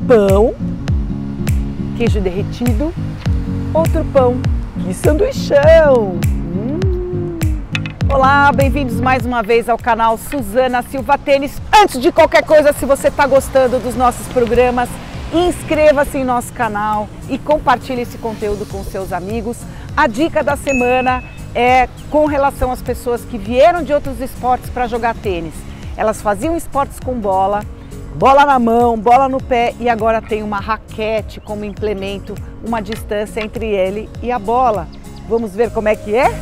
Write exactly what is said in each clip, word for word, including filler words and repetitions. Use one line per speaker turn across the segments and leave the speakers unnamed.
pão, queijo derretido, outro pão, que sanduichão! Hum. Olá, bem-vindos mais uma vez ao canal Suzana Silva Tênis. Antes de qualquer coisa, se você está gostando dos nossos programas, inscreva-se em nosso canal e compartilhe esse conteúdo com seus amigos. A dica da semana é com relação às pessoas que vieram de outros esportes para jogar tênis. Elas faziam esportes com bola, bola na mão, bola no pé e agora tem uma raquete como implemento, uma distância entre ele e a bola. Vamos ver como é que é?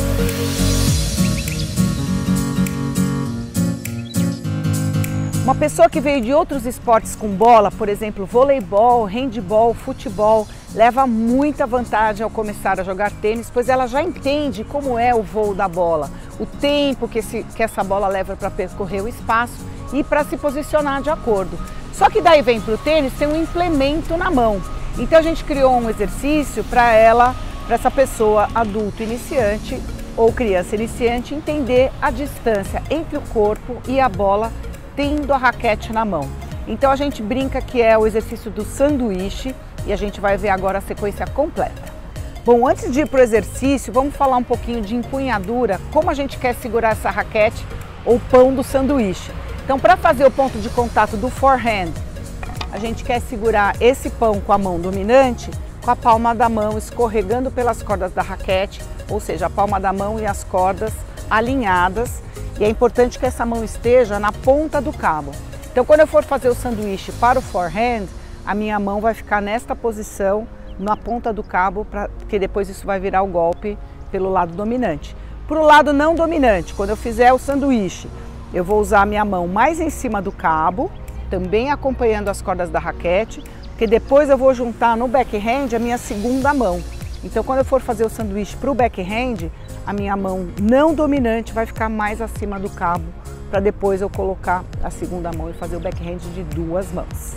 Uma pessoa que veio de outros esportes com bola, por exemplo, voleibol, handebol, futebol, leva muita vantagem ao começar a jogar tênis, pois ela já entende como é o voo da bola, o tempo que, esse, que essa bola leva para percorrer o espaço e para se posicionar de acordo. Só que daí vem para o tênis, tem um implemento na mão. Então a gente criou um exercício para ela, para essa pessoa adulto iniciante ou criança iniciante, entender a distância entre o corpo e a bola tendo a raquete na mão. Então a gente brinca que é o exercício do sanduíche e a gente vai ver agora a sequência completa. Bom, antes de ir para o exercício, vamos falar um pouquinho de empunhadura, como a gente quer segurar essa raquete ou pão do sanduíche. Então, para fazer o ponto de contato do forehand, a gente quer segurar esse pão com a mão dominante, com a palma da mão escorregando pelas cordas da raquete, ou seja, a palma da mão e as cordas alinhadas. E é importante que essa mão esteja na ponta do cabo. Então, quando eu for fazer o sanduíche para o forehand, a minha mão vai ficar nesta posição, na ponta do cabo, pra, porque depois isso vai virar o golpe pelo lado dominante. Para o lado não dominante, quando eu fizer o sanduíche, eu vou usar a minha mão mais em cima do cabo, também acompanhando as cordas da raquete, porque depois eu vou juntar no backhand a minha segunda mão. Então, quando eu for fazer o sanduíche para o backhand, a minha mão não dominante vai ficar mais acima do cabo, para depois eu colocar a segunda mão e fazer o backhand de duas mãos.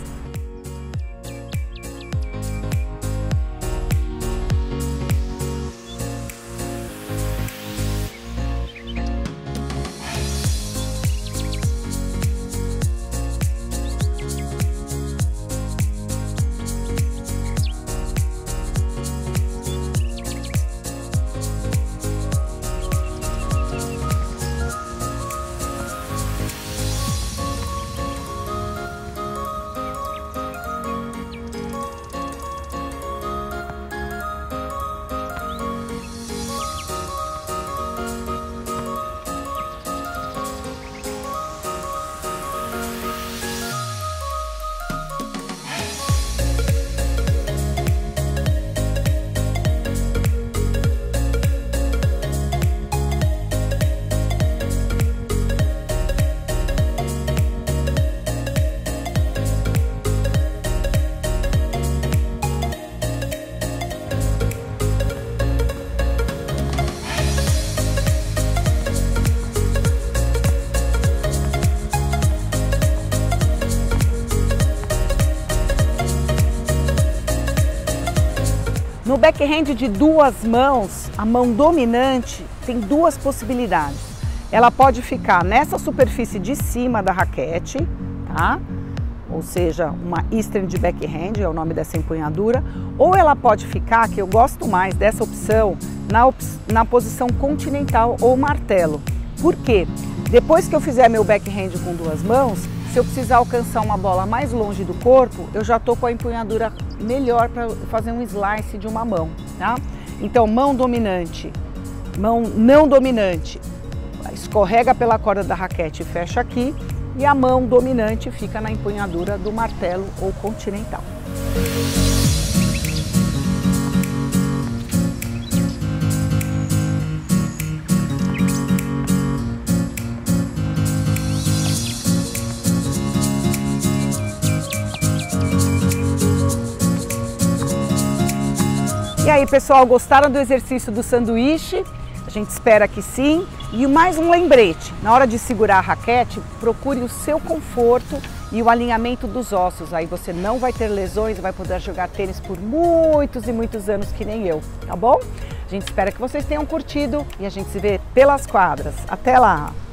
No backhand de duas mãos, a mão dominante tem duas possibilidades. Ela pode ficar nessa superfície de cima da raquete, tá? Ou seja, uma eastern de backhand, é o nome dessa empunhadura. Ou ela pode ficar, que eu gosto mais dessa opção, na, op na posição continental ou martelo. Por quê? Depois que eu fizer meu backhand com duas mãos, se eu precisar alcançar uma bola mais longe do corpo, eu já estou com a empunhadura melhor para fazer um slice de uma mão, tá? Então, mão dominante, mão não dominante, escorrega pela corda da raquete e fecha aqui, e a mão dominante fica na empunhadura do martelo ou continental. E aí, pessoal, gostaram do exercício do sanduíche? A gente espera que sim. E mais um lembrete, na hora de segurar a raquete, procure o seu conforto e o alinhamento dos ossos. Aí você não vai ter lesões e vai poder jogar tênis por muitos e muitos anos que nem eu, tá bom? A gente espera que vocês tenham curtido e a gente se vê pelas quadras. Até lá!